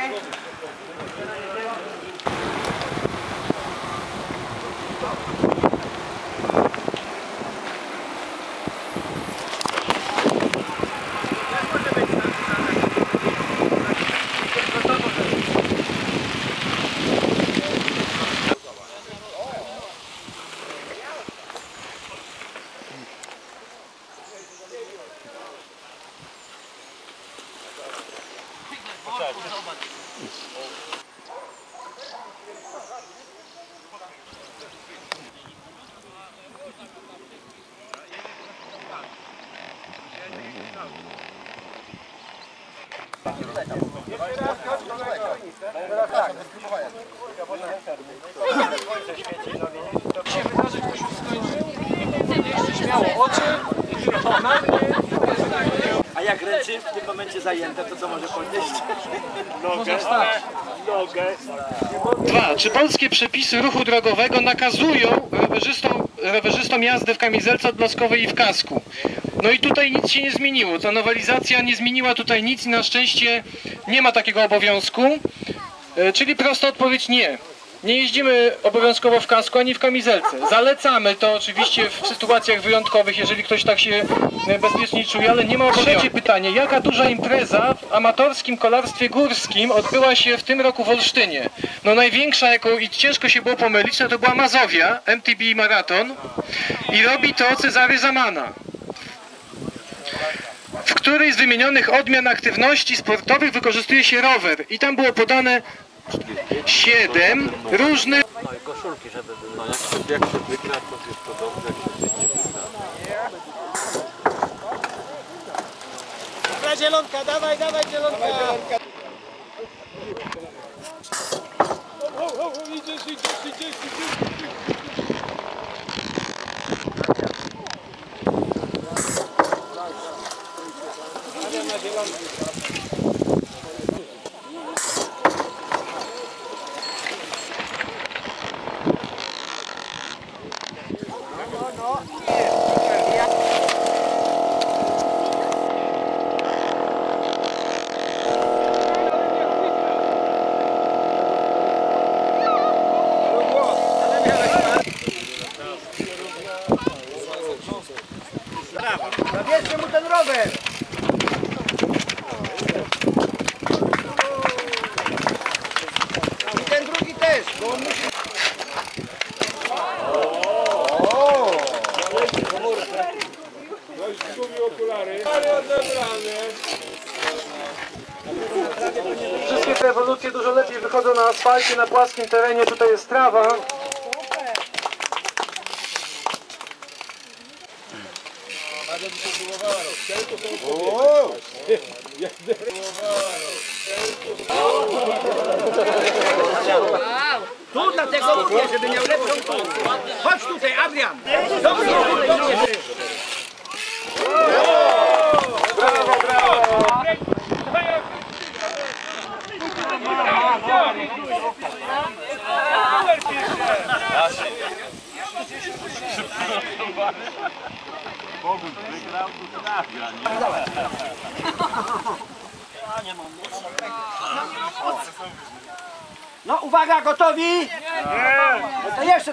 A jak ręce w tym momencie zajęte, to co może podnieść? Nogę. Dwa. Czy polskie przepisy ruchu drogowego nakazują rowerzystom jazdę w kamizelce odblaskowej i w kasku? No i tutaj nic się nie zmieniło. Ta nowelizacja nie zmieniła tutaj nic i na szczęście nie ma takiego obowiązku. Czyli prosta odpowiedź nie. Nie jeździmy obowiązkowo w kasku ani w kamizelce. Zalecamy to oczywiście w sytuacjach wyjątkowych, jeżeli ktoś tak się bezpiecznie czuje, ale nie ma obowiązku. Trzecie pytanie. Jaka duża impreza w amatorskim kolarstwie górskim odbyła się w tym roku w Olsztynie? No największa, jaką i ciężko się było pomylić, no to była Mazowia, MTB Maraton i robi to Cezary Zamana. W której z wymienionych odmian aktywności sportowych wykorzystuje się rower i tam było podane 7 różnych... No i koszulki, żeby były. No jak się wygra, to jest to dobrze, jak się nie wygra. Dobra, zielonka, dawaj zielonka! Idziesz. Na zielonki. Zabierzcie mu ten rower! I ten drugi też, bo on musi... Ktoś zgubił okulary. Ale odebrane. Wszystkie te ewolucje dużo lepiej wychodzą na asfalcie, na płaskim terenie, tutaj jest trawa. Tu dlatego mówię, żeby miał lepszą tu. Chodź tutaj, Adrian! Dobrze, Brawo, brawo! Boguś wygrał, to trafia, nie? No uwaga, gotowi? To jeszcze